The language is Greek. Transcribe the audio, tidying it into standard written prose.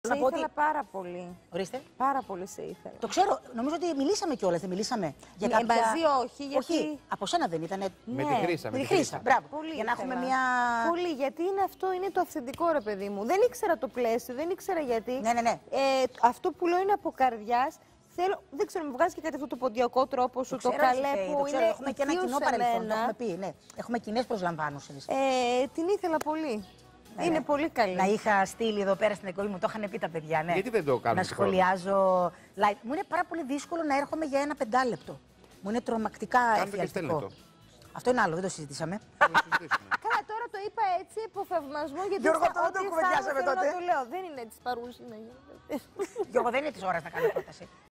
Σε ήθελα πάρα πολύ. Ορίστε. Πάρα πολύ σε ήθελα. Το ξέρω, νομίζω ότι μιλήσαμε κιόλας, δεν μιλήσαμε. Για κάποια... Μαζί όχι, γιατί... Όχι, από σένα δεν ήταν. Με τη Χρύσα. Με τη Χρύσα, μπράβο. Πολύ για να ήθελα. έχουμε μια... Πολύ, γιατί είναι αυτό, είναι το αυθεντικό ρε παιδί μου. Δεν ήξερα το πλαίσιο, δεν ήξερα γιατί. Ναι. Αυτό που λέω είναι από καρδιάς. Θέλω, δεν ξέρω, μου βγάζει και κάτι αυτό το ποντιακό τρόπο σου, το καλέ που είναι. Έχουμε και ένα κοινό παρελθόν, το έχουμε πει, ναι. Έχουμε κοινές προσλαμβάνωσες. Την ήθελα πολύ. Είναι πολύ καλή. Να είχα στείλει εδώ πέρα στην εκπομπή μου, το είχαν πει τα παιδιά, ναι. Γιατί δεν το κάνουμε? Να σχολιάζω live. Μου είναι πάρα πολύ δύσκολο να έρχομαι για ένα 5 λεπτό. Μου είναι τρομακτικά εφιαλτικό. Αυτό είναι άλλο, δεν το συζητήσαμε. Καλά, τώρα το είπα έτσι υπό θαυμασμό, γιατί Γιώργο, αυτό δεν το κουβεντιάσαμε τότε. το λέω. Δεν είναι της παρούση να γίνεται. Γιώργο, δεν είναι της ώρας να κάνω πρόταση.